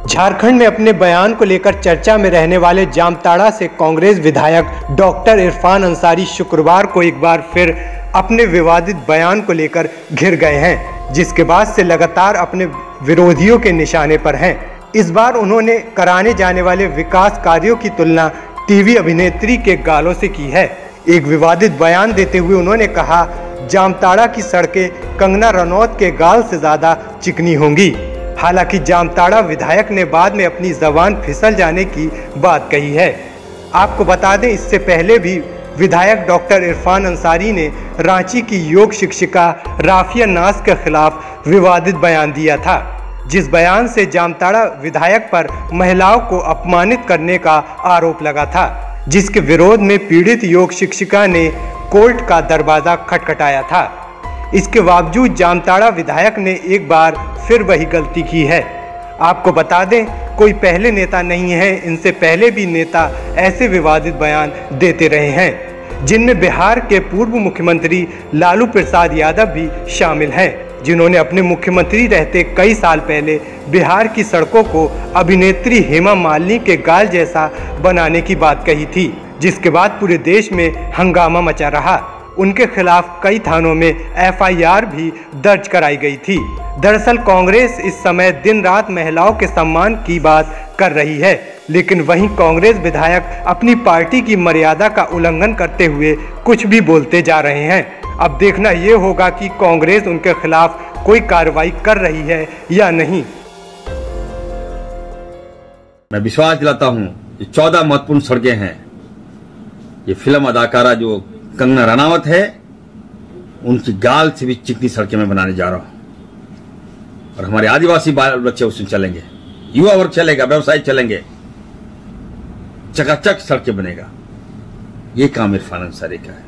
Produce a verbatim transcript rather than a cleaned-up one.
झारखंड में अपने बयान को लेकर चर्चा में रहने वाले जामताड़ा से कांग्रेस विधायक डॉक्टर इरफान अंसारी शुक्रवार को एक बार फिर अपने विवादित बयान को लेकर घिर गए हैं, जिसके बाद से लगातार अपने विरोधियों के निशाने पर हैं। इस बार उन्होंने कराने जाने वाले विकास कार्यों की तुलना टीवी अभिनेत्री के गालों से की है। एक विवादित बयान देते हुए उन्होंने कहा, जामताड़ा की सड़कें कंगना रनौत के गाल से ज़्यादा चिकनी होंगी। हालांकि जामताड़ा विधायक ने बाद में अपनी जबान फिसल जाने की बात कही है। आपको बता दें, इससे पहले भी विधायक डॉक्टर इरफान अंसारी ने रांची की योग शिक्षिका राफिया नाज के खिलाफ विवादित बयान दिया था, जिस बयान से जामताड़ा विधायक पर महिलाओं को अपमानित करने का आरोप लगा था, जिसके विरोध में पीड़ित योग शिक्षिका ने कोर्ट का दरवाजा खटखटाया था। इसके बावजूद जामताड़ा विधायक ने एक बार फिर वही गलती की है। आपको बता दें, कोई पहले नेता नहीं है, इनसे पहले भी नेता ऐसे विवादित बयान देते रहे हैं, जिनमें बिहार के पूर्व मुख्यमंत्री लालू प्रसाद यादव भी शामिल हैं, जिन्होंने अपने मुख्यमंत्री रहते कई साल पहले बिहार की सड़कों को अभिनेत्री हेमा मालिनी के गाल जैसा बनाने की बात कही थी, जिसके बाद पूरे देश में हंगामा मचा रहा। उनके खिलाफ कई थानों में एफ आई आर भी दर्ज कराई गई थी। दरअसल कांग्रेस इस समय दिन रात महिलाओं के सम्मान की बात कर रही है, लेकिन वहीं कांग्रेस विधायक अपनी पार्टी की मर्यादा का उल्लंघन करते हुए कुछ भी बोलते जा रहे हैं। अब देखना ये होगा कि कांग्रेस उनके खिलाफ कोई कार्रवाई कर रही है या नहीं। मैं विश्वास दिलाता हूं, ये चौदह महत्वपूर्ण सड़कें हैं। ये फिल्म अदाकारा जो कंगना रनावत है, उनकी गाल से भी चिकनी सड़कें मैं बनाने जा रहा हूं, और हमारे आदिवासी बाल बच्चे उसमें चलेंगे, युवा वर्ग चलेगा, व्यवसाय चलेंगे, चकाचक सड़कें बनेगा। ये काम इरफान अंसारी का है।